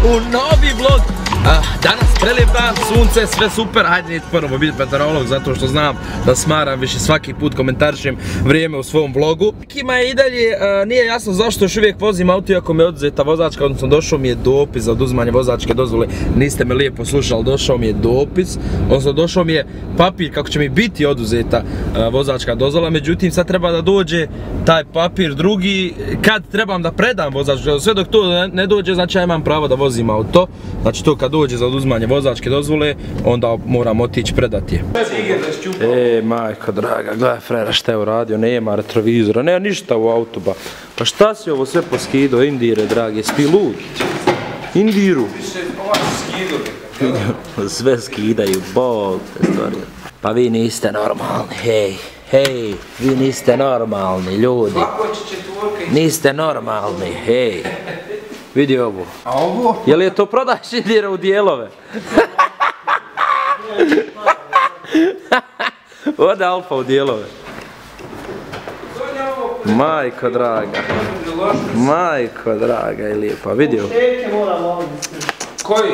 u novi vlog. Danas prelijep dan, sunce, sve super. Hajde prvo biti meteorolog zato što znam da smaram više svaki put komentarišem vrijeme u svom vlogu. Nekima je i dalje nije jasno zašto još uvijek vozim auto iako mi je oduzeta vozačka, odnosno došao mi je dopis za oduzimanje vozačke dozvole. Niste me lijepo slušali, došao mi je dopis, odnosno došao mi je papir kako će mi biti oduzeta vozačka dozvola. Međutim sad treba da dođe taj papir drugi kad trebam da predam vozačku dozvolu. Sve dok to ne dođe, znači ja imam pravo da vozim auto. Znači to kad dođe za oduzimanje vozačke dozvole, onda moram otići predati je. Majko draga, gledaj frera šta je uradio, nema retrovizora, nema ništa u autu ba. Pa šta si ovo sve poskido, Indire dragi, spi lud? Indiru. Sve skidaju, bog te stvari. Pa vi niste normalni, hej, vi niste normalni ljudi. Niste normalni, hej. Vidi ovo. A ovo? Je li je to prodaješ Indira u dijelove? Ode Alfa u dijelove. Majko draga. Majko draga i lijepa, vidi ovo. Šteke moram ovdje. Koji?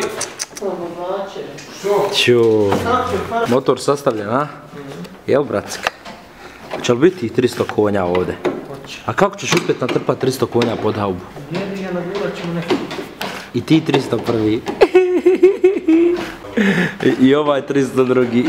Što? Ću. Motor sastavljen, a? Jel, bratska? Će li biti 300 konja ovdje? A kako ćeš uspjeti natrpati 300 konja pod haubu? Jedi ga nagurat ćemo neki. I ti 301. I ovaj 302.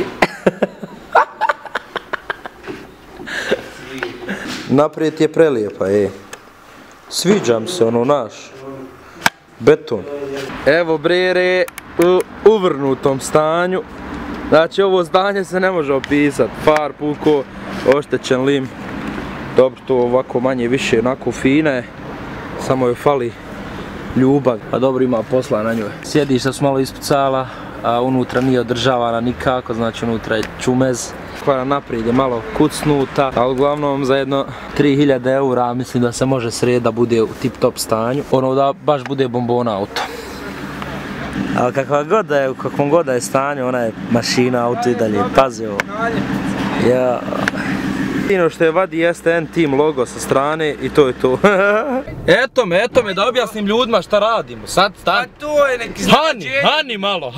Naprijed je prelijepa, Sviđam se ono naš. Beton. Evo brere u uvrnutom stanju. Znači ovo zdanje se ne može opisati. Far puko, oštećen lim. Dobro, to ovako manje više onako fine. Samo joj fali ljubav. A dobro ima posla na njoj. Sjedišta su malo ispucala, a unutra nije održavana nikako, znači unutra je čumez. Koja naprijed je malo kucnuta, ali uglavnom za jedno 3000 eura mislim da se može srediti da bude u tip top stanju. Ono da baš bude bombona auto. Ali kakva god da je, u kakvom god da je stanju, ona je mašina, auto i dalje, pazi ovo. Ja. Jedino što je vadi jeste N-Team logo sa strane i to je to. Eto me da objasnim ljudima šta radimo. Sad stani. A to je neki značenje. Hani malo,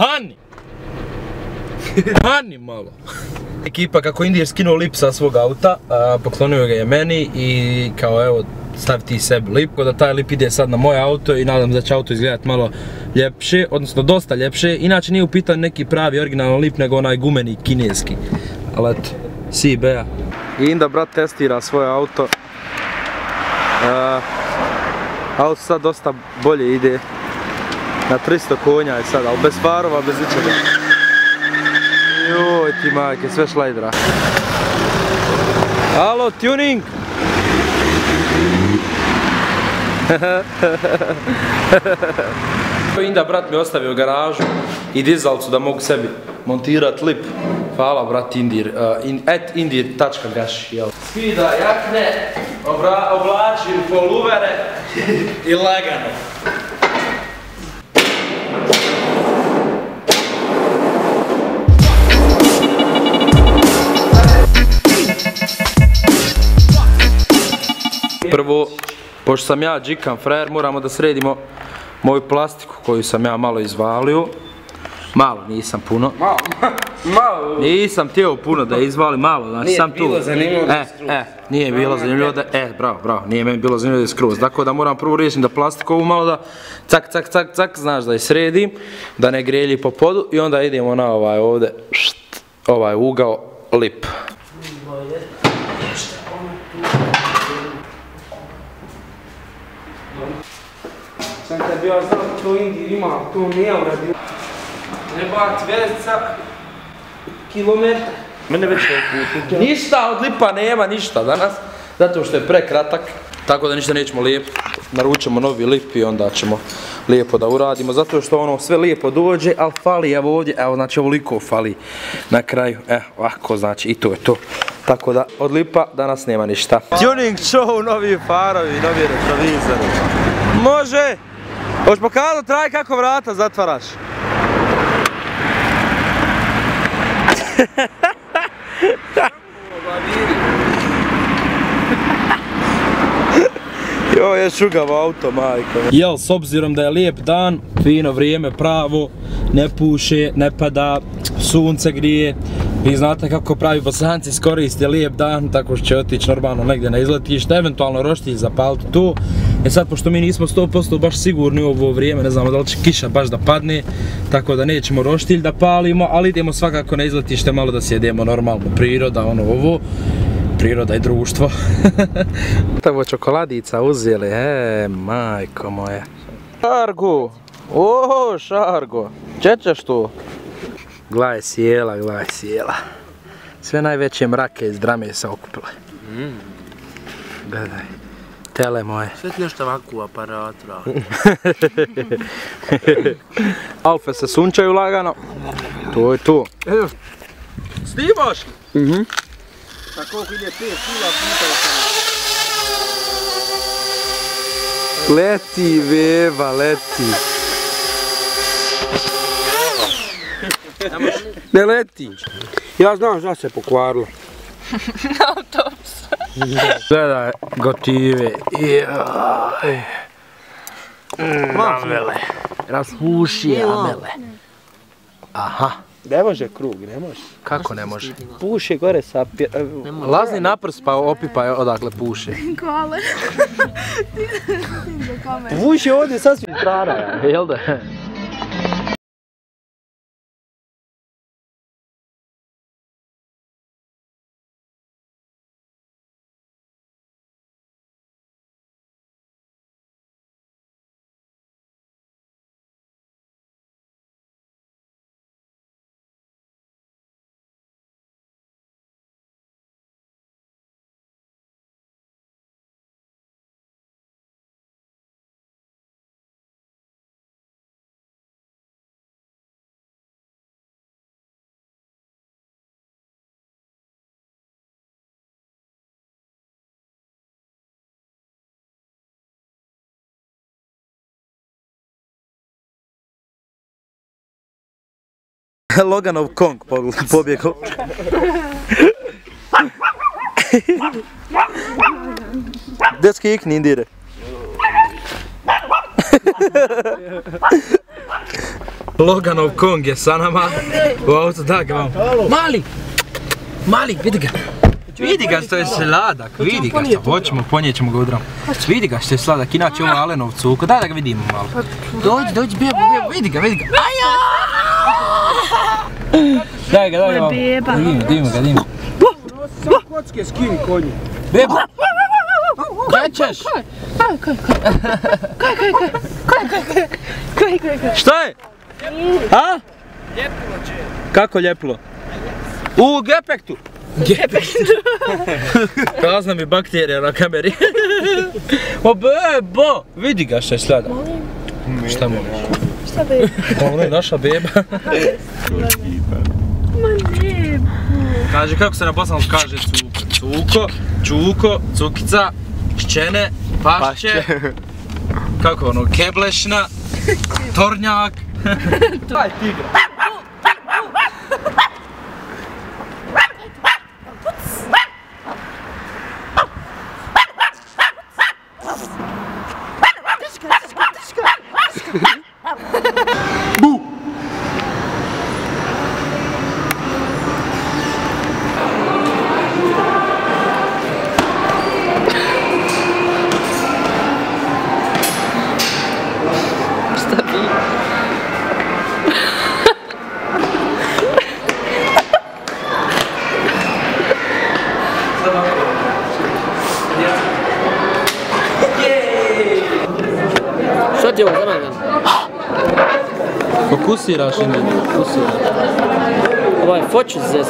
Hani malo. Ekipa kako Indir skinuo lip sa svog auta, poklonio ga je meni i kao evo stavi ti sebi lip, da taj lip ide sad na moje auto i nadam se da će auto izgledati malo ljepše, odnosno dosta ljepše. Inače nije u pitanju neki pravi originalan lip nego onaj gumeni kineski. Ali eto, CB-a. I Inda brat testira svoje auto. Auto sad dosta bolje ide. Na 300 konja je sad, ali bez farova, bez ničega. Joj ti majke, sve šlajdra. Alo, tuning! Inda brat mi ostavio garažu i dizalcu da mogu sebi montirat lip. Hvala brat Indir, @indir.gaš, jel? Skida jakne, oblači poluvere i lagano. Prvo, pošto sam ja džikan frajer, moramo da sredimo moju plastiku koju sam ja malo izvalio. Malo, nisam puno. Malo. Nisam htio puno da izvalim, malo, znači sam tu. Nije bilo zanimljivo da je skroz. Nije bilo zanimljivo da je, bravo, nije meni bilo zanimljivo da je skroz. Tako da moram prvo riješiti da plastiku ovu malo da cak, znaš da je sredim, da ne grelji po podu i onda idemo na ovaj ovdje, ovaj ugao lip. Sam kad bi ja znao to Indir ima, to nije uradio. Nebat vezica, kilometar. Mene već ništa od lipa nema, ništa danas, zato što je prekratak. Tako da ništa nećemo lijepiti, naručimo novi lip i onda ćemo lijepo da uradimo. Zato što ono sve lijepo dođe, ali fali evo ovdje, evo znači ovoliko fali na kraju. Ovako znači i to je to. Tako da od lipa danas nema ništa. Tuning show, novi farovi, novi retrovizori. Može! Hoćeš pokazati traj kako vrata zatvaraš? Jo, je šugav auto, majko. Jel, s obzirom da je lijep dan, fino vrijeme, pravo, ne puše, ne pada, sunce grije. Vi znate kako pravi Bosanci iskoriste lijep dan, tako što će otići normalno negdje na izletište, eventualno roštilj zapaliti tu. Sad, pošto mi nismo 100% baš sigurni u ovo vrijeme, ne znamo da li će kiša baš da padne, tako da nećemo roštilj da palimo, ali idemo svakako na izletište malo da sjedemo normalno, priroda, ono ovo. Priroda i društvo. Ovo čokoladica uzeli, majko moja. Šargo, oho Šargo, čećeš tu? Gledaj sjela, gledaj sjela. Sve najveće mrake iz drame se okupile. Gledaj, tele moje. Sve ti nešto ovako u aparatu. Alfe se sunčaju lagano. To je tu. Snimaš? A koliko ide 5 kila puta sam. Leti, Veva, leti. Ne leti. Ja znam šta se pokvarilo. Autobus. Gledaj, gotive. Amele. Raspuši amele. Aha. Ne može krug, ne može. Kako ne može? Puše gore sa... Lazni naprst pa opipaj odakle puše. Kole. Puše ovdje sasvim strana. Jel da? Loganov Kong pobjegao. Dečki ikni indire. Loganov Kong je sa nama u auto, da ga vam. Mali! Mali, vidi ga! Vidi ga što je sladak, vidi ga što hoćemo, ponijećemo ga u dram. Vidi ga što je sladak, inače ovo Alenov cuko, daj da ga vidimo malo. Dođi, bebo, vidi ga. Aja! Daj ga malo. Divimo ga. Samo kocke skini konji. Bebo! Gdje ćeš? Kaj. Šta je? A? Ljepilo će. Kako ljepilo? U Gepektu! Kazna mi bakterija na kameri. O bebo! Vidi ga što je sladak. Šta moliš? Šta beba? Ono je naša beba. Ma ne. Kaže, kako se na bosanskom kaže cuko, čuko, cukica, šćene, pašće. Kako ono, keblešna, tornjak. Aj tigra. Bu! Šta ti je ovo zanagan? Fokusiraš ime, fokusiraš. Ovaj foču se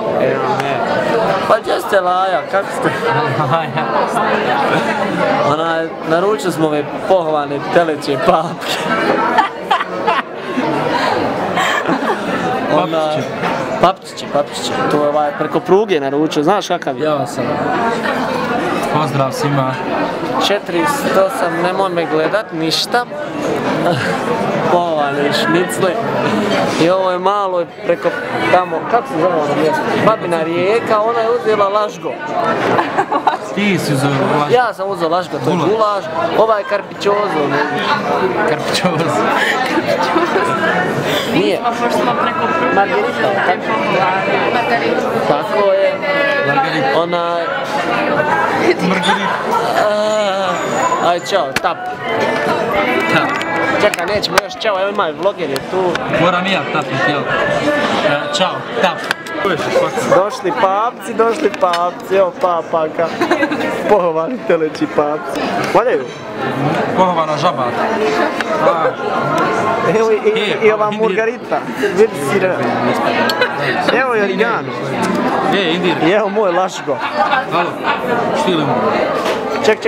Pa gdje ste Laja, kako ste? Naručili smo ove pohvalne teleće papke. Papčiće. To je preko pruge naručio, znaš kakav je? Ja sam. Pozdrav svima. 408, nemoj me gledat, ništa. Pohvalne šnicle. I ovo je malo preko tamo, kako se zove ono mjesto? Babina Rijeka, ona je uzela Lažgo. Ti si uzeo laško. Ja sam uzeo laško, to je gulaš, ovaj je karpičozo. Karpičoz. Nije. Pošto smo preko Margarita, Margarita. tako je. Margarita. Onaj... Margarita. Aj, čao, tap. Tap. Čekaj, nećemo još, čao, evo imaj, vloger je tu. Moram i ja tapit, jel? Ćao, tap. Došli papci, evo papaka. Pohovani teleći papci. Valjaju? Pohovana žaba. Evo i ova Margarita. Vidi sirena. Evo i origano. Indir. I evo moj laško. Halo, štili mu. Ček.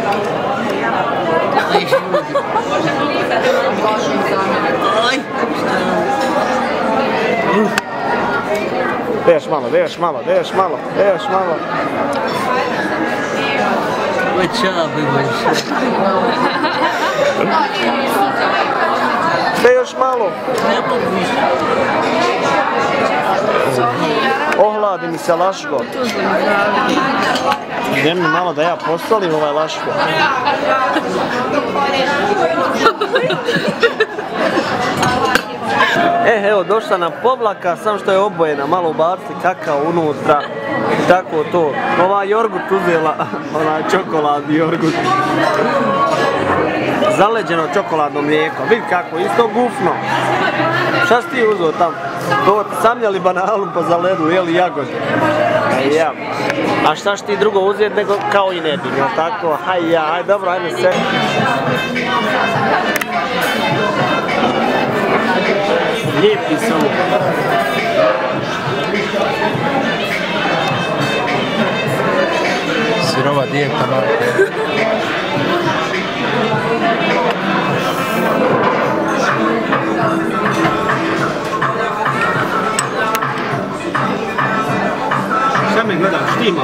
Veš malo. Još malo. Ohladi mi se laško. Idem mi malo da ja posolim ovaj laško. Evo, došla nam povlaka, sam što je obojena, malo ubacili kakao unutra. Tako to. Ova jogurt uzela, onaj čokoladni jogurt. Zaleđeno čokoladno mlijeko, vidi kako, isto gufno. Šta si ti uzeo tam? To samljali banalu pa za ledu, jeli jagode? Ja. A šta ti drugo uzeti nego kao i nedim, jel tako? Aj dobro, ajme se. Lijepi su. Sirova dijeta, Marko. Šta me gledaš, štima?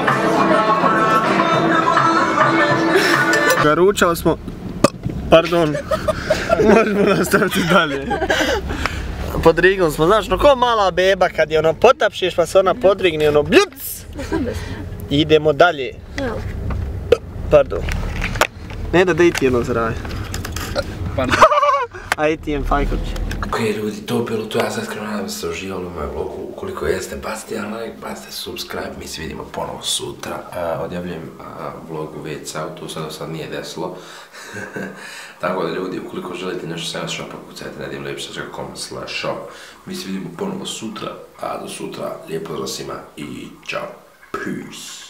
Ručali smo... Pardon. Možemo nastaviti dalje. Podrignuli smo, znaš, no ko mala beba kad je ono potapšiš pa se ona podrigne, ono bljuc! I idemo dalje. Pardon. Ne da i ti jedno zraje. Pardon. A i ti jem fajkoć. Ok ljudi, to je bilo to, ja sam iskreno nadam se uživali u mojem vlogu, ukoliko jeste, bacite jedan like, bacite subscribe, mi se vidimo ponovo sutra, odjavljujem vlog u WC-u, to sad do sad nije desilo, tako da ljudi, ukoliko želite nešto sa shopa, kucajte na dimlepša.com/shop, mi se vidimo ponovo sutra, a do sutra, lijep pozdrav svima i čao, peace.